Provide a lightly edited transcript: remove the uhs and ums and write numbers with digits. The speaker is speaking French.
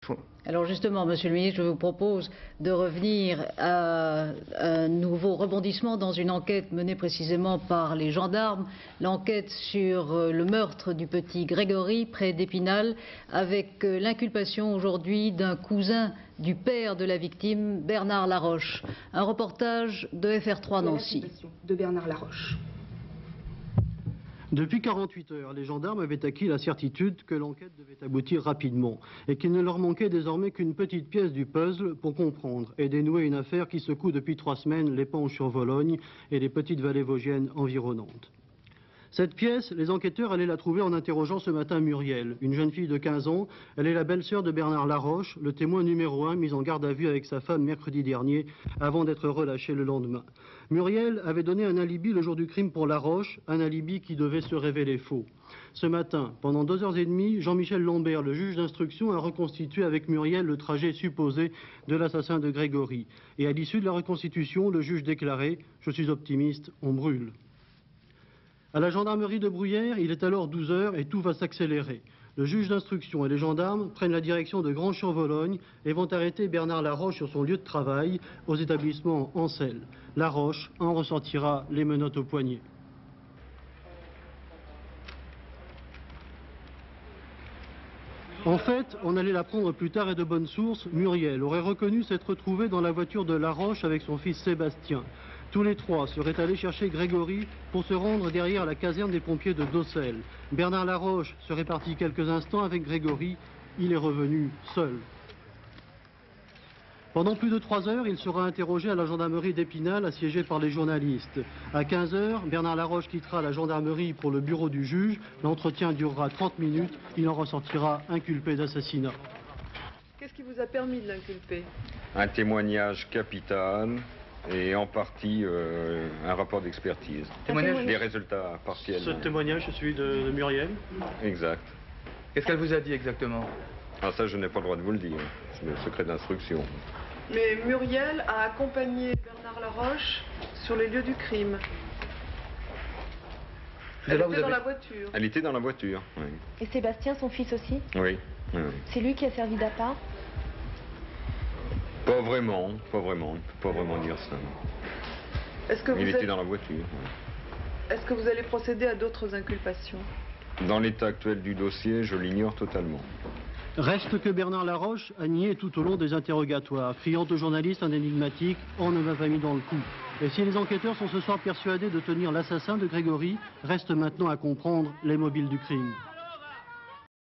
Alors justement, Monsieur le Ministre, je vous propose de revenir à un nouveau rebondissement dans une enquête menée précisément par les gendarmes, l'enquête sur le meurtre du petit Grégory près d'Épinal, avec l'inculpation aujourd'hui d'un cousin du père de la victime, Bernard Laroche. Un reportage de FR3 Nancy. De Bernard Laroche. Depuis 48 heures, les gendarmes avaient acquis la certitude que l'enquête devait aboutir rapidement et qu'il ne leur manquait désormais qu'une petite pièce du puzzle pour comprendre et dénouer une affaire qui secoue depuis 3 semaines les Penches sur Vologne et les petites vallées vosgiennes environnantes. Cette pièce, les enquêteurs allaient la trouver en interrogeant ce matin Muriel, une jeune fille de 15 ans. Elle est la belle-sœur de Bernard Laroche, le témoin numéro 1 mis en garde à vue avec sa femme mercredi dernier avant d'être relâché le lendemain. Muriel avait donné un alibi le jour du crime pour Laroche, un alibi qui devait se révéler faux. Ce matin, pendant 2h30, Jean-Michel Lambert, le juge d'instruction, a reconstitué avec Muriel le trajet supposé de l'assassin de Grégory. Et à l'issue de la reconstitution, le juge déclarait « Je suis optimiste, on brûle ». À la gendarmerie de Bruyères, il est alors 12 heures et tout va s'accélérer. Le juge d'instruction et les gendarmes prennent la direction de Grand-Champ-Vologne et vont arrêter Bernard Laroche sur son lieu de travail, aux établissements Ancel. Laroche en ressentira les menottes au poignet. En fait, on allait l'apprendre plus tard et de bonne source, Muriel aurait reconnu s'être retrouvée dans la voiture de Laroche avec son fils Sébastien. Tous les trois seraient allés chercher Grégory pour se rendre derrière la caserne des pompiers de Docelles. Bernard Laroche serait parti quelques instants avec Grégory. Il est revenu seul. Pendant plus de 3 heures, il sera interrogé à la gendarmerie d'Épinal, assiégée par les journalistes. À 15 heures, Bernard Laroche quittera la gendarmerie pour le bureau du juge. L'entretien durera 30 minutes. Il en ressortira inculpé d'assassinat. Qu'est-ce qui vous a permis de l'inculper? Un témoignage capital et en partie un rapport d'expertise. Des résultats partiels. Ce témoignage est celui de Muriel? Exact. Qu'est-ce qu'elle vous a dit exactement? Ah, ça, je n'ai pas le droit de vous le dire. C'est le secret d'instruction. Mais Muriel a accompagné Bernard Laroche sur les lieux du crime. Elle était dans la voiture. Elle était dans la voiture, oui. Et Sébastien, son fils aussi? Oui. Oui. C'est lui qui a servi d'appât? Pas vraiment, pas vraiment. On ne peut pas vraiment dire ça. Il était dans la voiture. Oui. Est-ce que vous allez procéder à d'autres inculpations? Dans l'état actuel du dossier, je l'ignore totalement. Reste que Bernard Laroche a nié tout au long des interrogatoires, criant aux journalistes un énigmatique « On ne m'a pas mis dans le coup ». Et si les enquêteurs sont ce soir persuadés de tenir l'assassin de Grégory, reste maintenant à comprendre les mobiles du crime.